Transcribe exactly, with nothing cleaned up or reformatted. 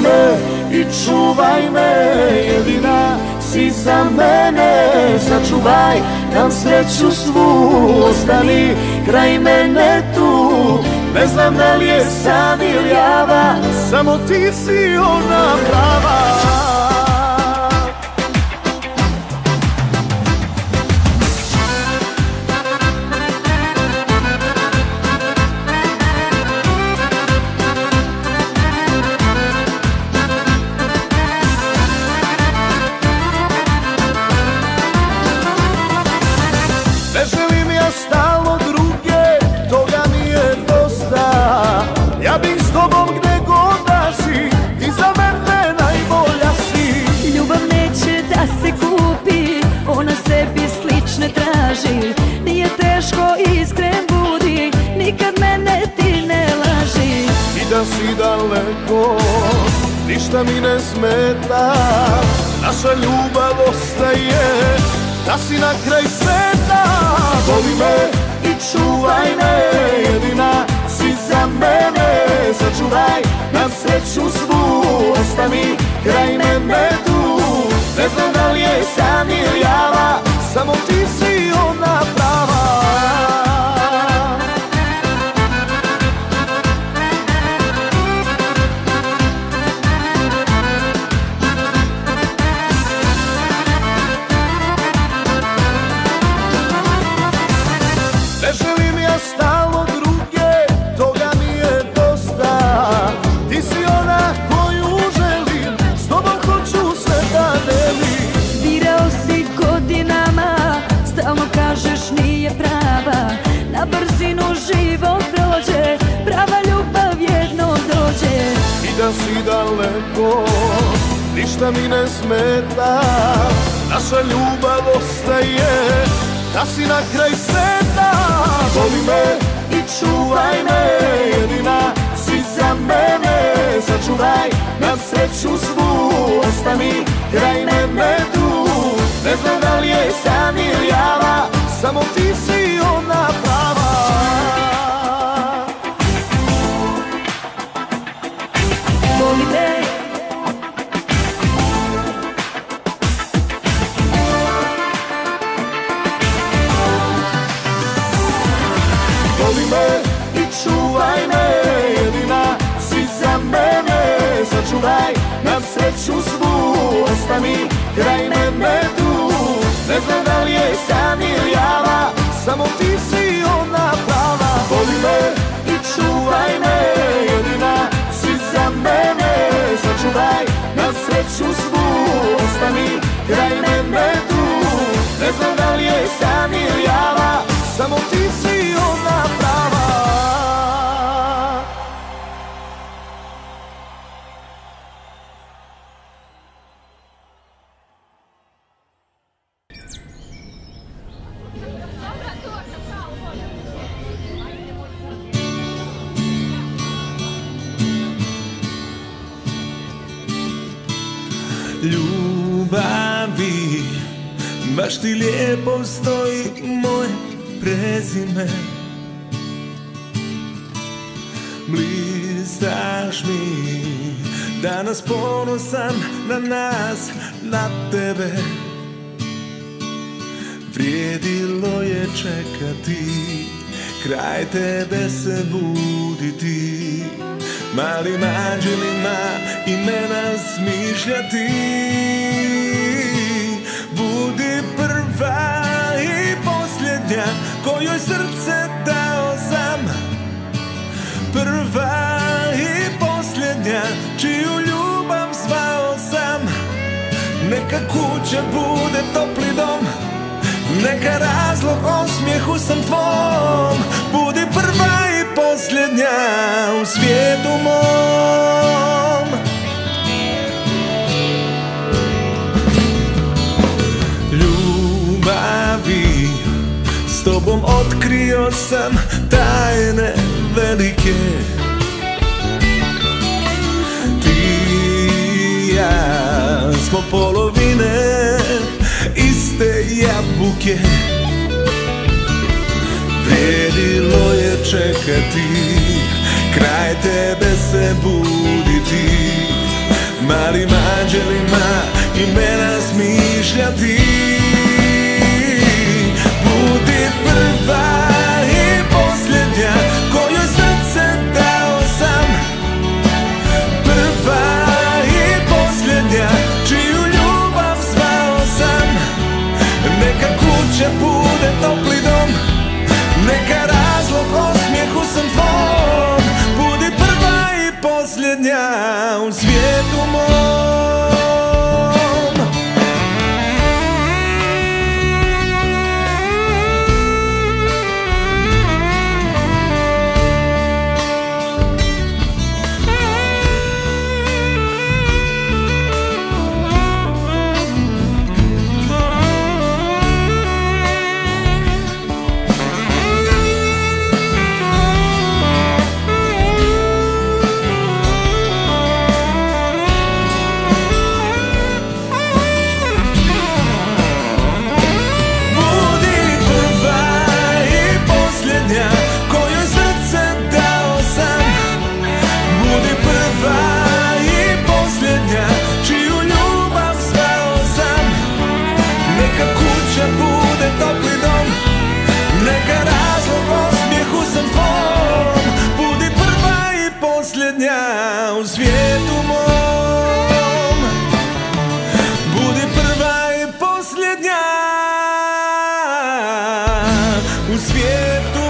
me i čuvaj me, jedina si za mene. Sačuvaj nam sreću svu, ostani kraj mene tu. Ne znam da li je san ili java, samo ti si ona prava. Ne želim ja stalno druge, toga mi je dosta. Ja bih s tobom gde god da si, ti za mene najbolja si. Ljubav neće da se kupi, ona sebi slične traži. Nije teško, iskren budi, nikad mene ti ne laži. I da si daleko, ništa mi ne smeta. Naša ljubav ostaje, da si na kraj sveta. Voli me i čuvaj me, jedina si za mene. Sačuvaj nam sreću svu, ostani kraj mene tu. Ne znam da li je san ili java, samo ti si ona prava. Ne želim ja stalno druge, toga mi je dosta. Ti si ona koju želim, s tobom hoću sve da delim. Birao si godinama, stalno kažeš nije prava. Na brzinu život prođe, prava ljubav jednom dođe. I da si daleko, ništa mi ne smeta. Naša ljubav ostaje, da si na kraj sveta. Voli me i čuvaj me, jedina si za mene. Sačuvaj nam sreću svu, ostani kraj mene tu. Ne znam da li je san ili java, samo ti si ona prava. Voli me, voli me i čuvaj me, jedina si za mene. Sačuvaj nam sreću svu, ostani kraj mene tu. Ne znam da li je san ili java, samo ti si ona prava. Voli me i čuvaj me, jedina si za mene. Sačuvaj nam sreću svu, ostani kraj mene tu. Ne znam da li je san ili java, samo ti si ona prava. Ljubavi, baš ti lijepo stoji moje prezime. Blistaš mi, danas ponosan na nas, na tebe. Vrijedilo je čekati, kraj tebe se buditi. Malim anđelima imena smišljati. Budi prva i posljednja kojoj srce dao sam. Prva i posljednja čiju ljubav zvao sam. Neka kuća bude topli dom, neka razlog osmijehu sam tvom. Budi prva i posljednja u svijetu mom. Ljubavi, s tobom otkrio sam tajne velike. Ti i ja smo polovine iste jabuke. Vrijedilo je čekati, kraj tebe se buditi. malim anđelima imena smišljati. Budi prva i posljednja kojoj srce dao sam, prva i posljednja čiju ljubav zvao sam. Neka kuća bude topli dom, neka razlog osmijehu sam tvom. Budi prva i posljednja u svijetu mom. U svijetu mom, budi prva i posljednja u svijetu